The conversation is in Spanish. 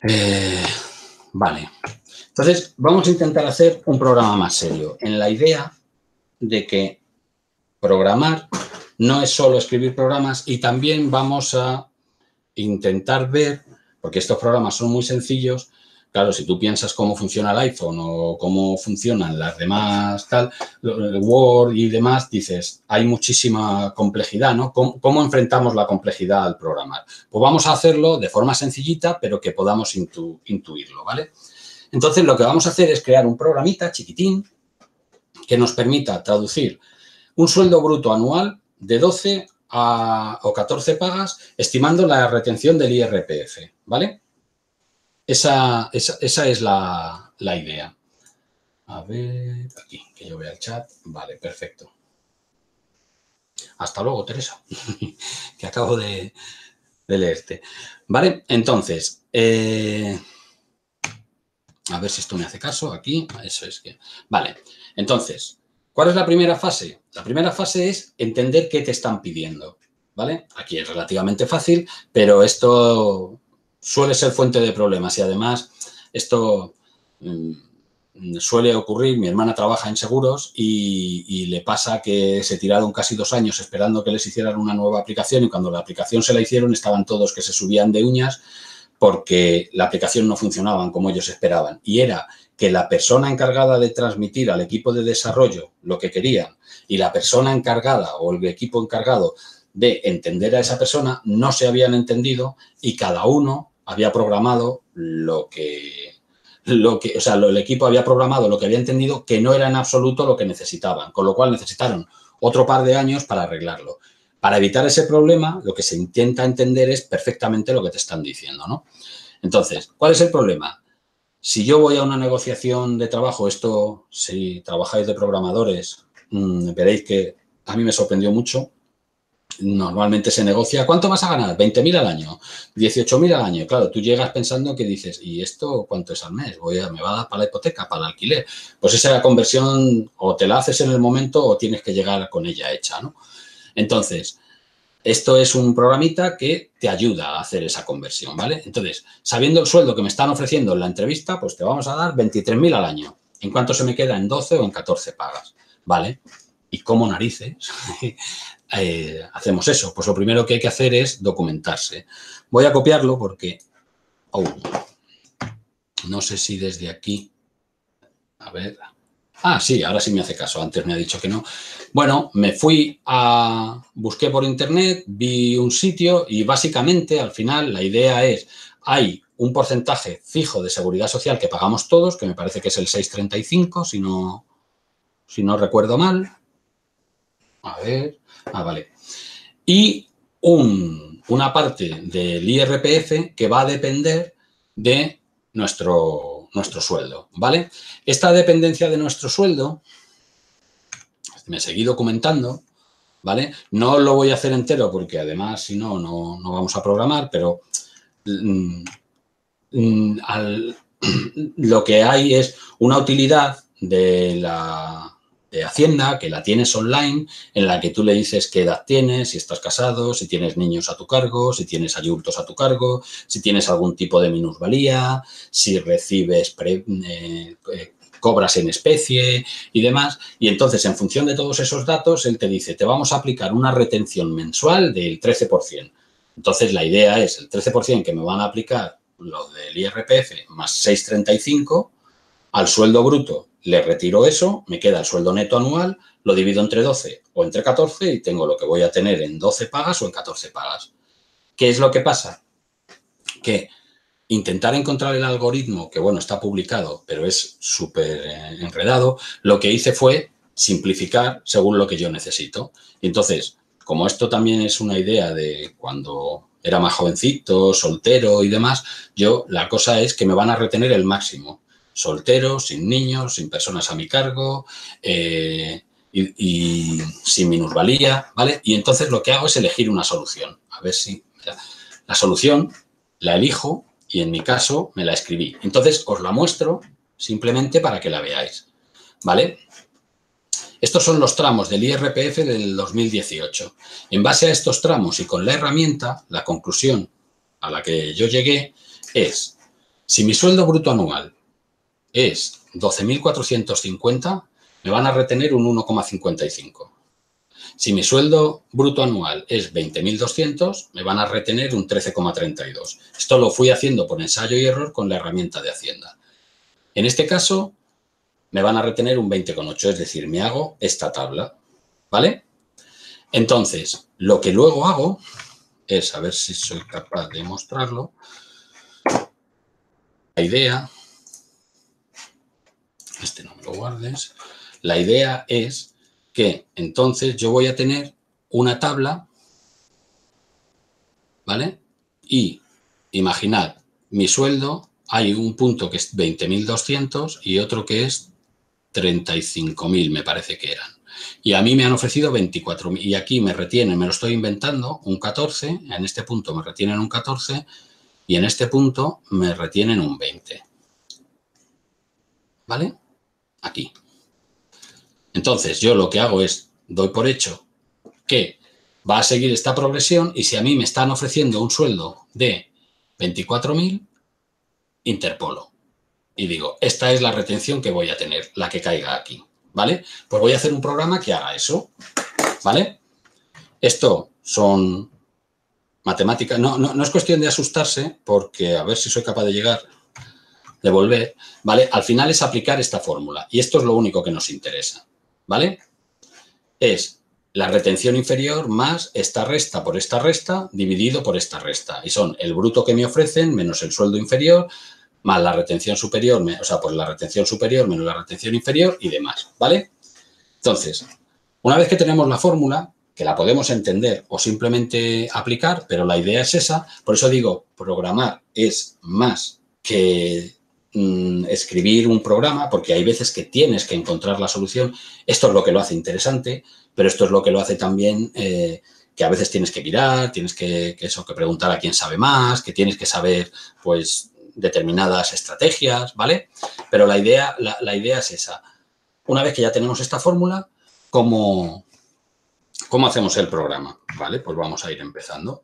Eh, vale. Entonces, vamos a intentar hacer un programa más serio, en la idea de que programar no es solo escribir programas y también vamos a intentar ver, porque estos programas son muy sencillos, claro, si tú piensas cómo funciona el iPhone o cómo funcionan las demás, tal, Word y demás, dices, hay muchísima complejidad, ¿no? ¿Cómo enfrentamos la complejidad al programar? Pues vamos a hacerlo de forma sencillita, pero que podamos intuirlo, ¿vale? Entonces, lo que vamos a hacer es crear un programita chiquitín que nos permita traducir un sueldo bruto anual de 12 o 14 pagas, estimando la retención del IRPF, ¿vale? Esa es la idea. A ver, aquí, que yo vea el chat. Vale, perfecto. Hasta luego, Teresa, que acabo de leerte. Vale, entonces, a ver si esto me hace caso aquí. Eso es que... Vale, entonces, ¿cuál es la primera fase? La primera fase es entender qué te están pidiendo, ¿vale? Aquí es relativamente fácil, pero esto suele ser fuente de problemas y además esto suele ocurrir. Mi hermana trabaja en seguros y le pasa que se tiraron casi 2 años esperando que les hicieran una nueva aplicación y cuando la aplicación se la hicieron estaban todos que se subían de uñas porque la aplicación no funcionaba como ellos esperaban. Y era que la persona encargada de transmitir al equipo de desarrollo lo que querían y la persona encargada o el equipo encargado de entender a esa persona no se habían entendido y cada uno había programado el equipo había programado lo que había entendido que no era en absoluto lo que necesitaban, con lo cual necesitaron otro par de años para arreglarlo. Para evitar ese problema, lo que se intenta entender es perfectamente lo que te están diciendo, ¿no? Entonces, ¿cuál es el problema? Si yo voy a una negociación de trabajo, esto, si trabajáis de programadores, veréis que a mí me sorprendió mucho. Normalmente se negocia, ¿cuánto vas a ganar? 20.000 al año, 18.000 al año. Claro, tú llegas pensando que dices, ¿y esto cuánto es al mes? ¿Me va a dar para la hipoteca, para el alquiler? Pues esa conversión o te la haces en el momento o tienes que llegar con ella hecha, ¿no? Entonces, esto es un programita que te ayuda a hacer esa conversión, ¿vale? Entonces, sabiendo el sueldo que me están ofreciendo en la entrevista, pues te vamos a dar 23.000 al año. ¿En cuánto se me queda? ¿En 12 o en 14 pagas? ¿Vale? ¿Y cómo narices hacemos eso? Pues lo primero que hay que hacer es documentarse. Voy a copiarlo porque... no sé si desde aquí... A ver... Ah, sí, ahora sí me hace caso. Antes me ha dicho que no. Bueno, busqué por internet, vi un sitio y básicamente al final la idea es, hay un porcentaje fijo de seguridad social que pagamos todos, que me parece que es el 6,35, si no recuerdo mal. A ver, vale. Y una parte del IRPF que va a depender de nuestro sueldo, ¿vale? Esta dependencia de nuestro sueldo, me seguí documentando, ¿vale? No lo voy a hacer entero porque además, si no, no vamos a programar, pero lo que hay es una utilidad de Hacienda, que la tienes online, en la que tú le dices qué edad tienes, si estás casado, si tienes niños a tu cargo, si tienes adultos a tu cargo, si tienes algún tipo de minusvalía, si recibes cobras en especie y demás. Y entonces, en función de todos esos datos, él te dice, te vamos a aplicar una retención mensual del 13%. Entonces, la idea es el 13% que me van a aplicar lo del IRPF más 6,35 al sueldo bruto. Le retiro eso, me queda el sueldo neto anual, lo divido entre 12 o entre 14 y tengo lo que voy a tener en 12 pagas o en 14 pagas. ¿Qué es lo que pasa? Que intentar encontrar el algoritmo, que bueno, está publicado, pero es súper enredado, lo que hice fue simplificar según lo que yo necesito. Y entonces, como esto también es una idea de cuando era más jovencito, soltero y demás, la cosa es que me van a retener el máximo. Soltero, sin niños, sin personas a mi cargo y sin minusvalía, ¿vale? Y entonces lo que hago es elegir una solución. A ver si... La solución la elijo y en mi caso me la escribí. Entonces os la muestro simplemente para que la veáis, ¿vale? Estos son los tramos del IRPF del 2018. En base a estos tramos y con la herramienta, la conclusión a la que yo llegué es Si mi sueldo bruto anual es 12.450, me van a retener un 1,55. Si mi sueldo bruto anual es 20.200, me van a retener un 13,32. Esto lo fui haciendo por ensayo y error con la herramienta de Hacienda. En este caso, me van a retener un 20,8, es decir, me hago esta tabla, ¿vale? Entonces, lo que luego hago es, a ver si soy capaz de mostrarlo, la idea, este no me lo guardes, la idea es que entonces yo voy a tener una tabla, ¿vale? Y imaginad, mi sueldo, hay un punto que es 20.200 y otro que es 35.000, me parece que eran. Y a mí me han ofrecido 24.000 y aquí me retienen, me lo estoy inventando, un 14, en este punto me retienen un 14 y en este punto me retienen un 20. ¿Vale? Aquí. Entonces, yo lo que hago es, doy por hecho que va a seguir esta progresión y si a mí me están ofreciendo un sueldo de 24.000, interpolo. Y digo, esta es la retención que voy a tener, la que caiga aquí. ¿Vale? Pues voy a hacer un programa que haga eso. ¿Vale? Esto son matemáticas. No es cuestión de asustarse porque a ver si soy capaz de llegar, de volver. ¿Vale? Al final es aplicar esta fórmula y esto es lo único que nos interesa. ¿Vale? Es la retención inferior más esta resta por esta resta dividido por esta resta. Y son el bruto que me ofrecen menos el sueldo inferior más la retención superior, o sea, pues la retención superior menos la retención inferior y demás, ¿vale? Entonces, una vez que tenemos la fórmula, que la podemos entender o simplemente aplicar, pero la idea es esa, por eso digo, programar es más que escribir un programa, porque hay veces que tienes que encontrar la solución. Esto es lo que lo hace interesante, pero esto es lo que lo hace también que a veces tienes que mirar, tienes que preguntar a quién sabe más, que tienes que saber, pues, determinadas estrategias, ¿vale? Pero la idea es esa. Una vez que ya tenemos esta fórmula, ¿cómo hacemos el programa? ¿Vale? Pues vamos a ir empezando.